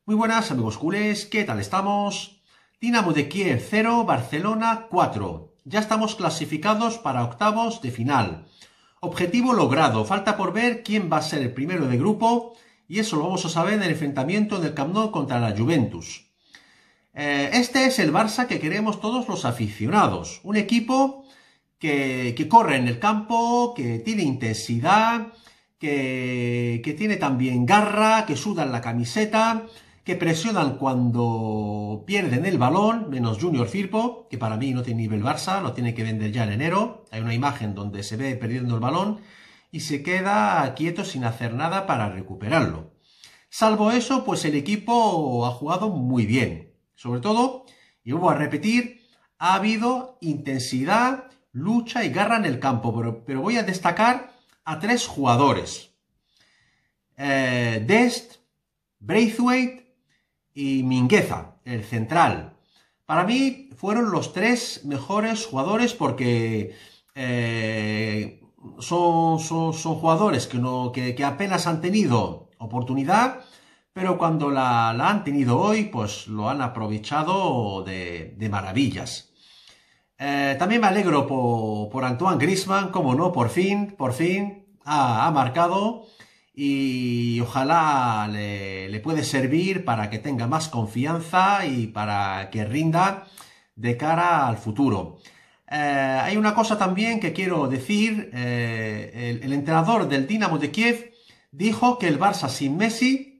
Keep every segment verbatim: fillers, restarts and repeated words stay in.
Muy buenas amigos culés, ¿qué tal estamos? Dinamo de Kiev cero, Barcelona cuatro. Ya estamos clasificados para octavos de final. Objetivo logrado, falta por ver quién va a ser el primero de grupo y eso lo vamos a saber en el enfrentamiento en el Camp Nou contra la Juventus. Eh, este es el Barça que queremos todos los aficionados. Un equipo que, que corre en el campo, que tiene intensidad, que, que tiene también garra, que suda en la camiseta, que presionan cuando pierden el balón, menos Junior Firpo, que para mí no tiene nivel Barça, lo tiene que vender ya en enero. Hay una imagen donde se ve perdiendo el balón y se queda quieto sin hacer nada para recuperarlo. Salvo eso, pues el equipo ha jugado muy bien. Sobre todo, y vuelvo a repetir, ha habido intensidad, lucha y garra en el campo, pero, pero voy a destacar a tres jugadores. Eh, Dest, Braithwaite y Mingueza, el central. Para mí fueron los tres mejores jugadores porque eh, son, son, son jugadores que, no, que, que apenas han tenido oportunidad, pero cuando la, la han tenido hoy, pues lo han aprovechado de, de maravillas. Eh, también me alegro por, por Antoine Griezmann, como no, por fin, por fin ha, ha marcado. Y ojalá le, le puede servir para que tenga más confianza y para que rinda de cara al futuro. Eh, hay una cosa también que quiero decir. Eh, el, el entrenador del Dinamo de Kiev dijo que el Barça sin Messi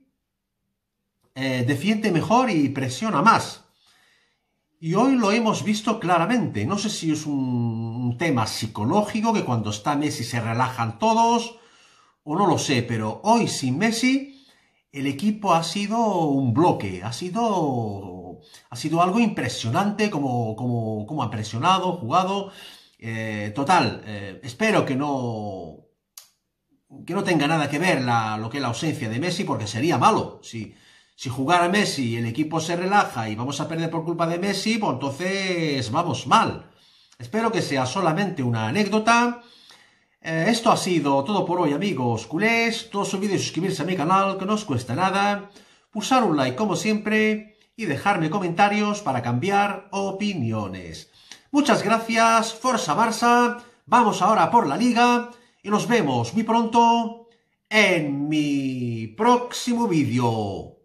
eh, defiende mejor y presiona más. Y hoy lo hemos visto claramente. No sé si es un, un tema psicológico, que cuando está Messi se relajan todos, o no lo sé, pero hoy sin Messi el equipo ha sido un bloque, ha sido, ha sido algo impresionante como, como, como ha presionado, jugado. Eh, total, eh, espero que no, que no tenga nada que ver la, lo que es la ausencia de Messi, porque sería malo. Si, si jugara Messi y el equipo se relaja y vamos a perder por culpa de Messi, pues entonces vamos mal. Espero que sea solamente una anécdota. Eh, esto ha sido todo por hoy, amigos culés. No os olvidéis suscribirse a mi canal, que no os cuesta nada, pulsar un like como siempre y dejarme comentarios para cambiar opiniones. Muchas gracias, Forza Barça. Vamos ahora por la Liga y nos vemos muy pronto en mi próximo vídeo.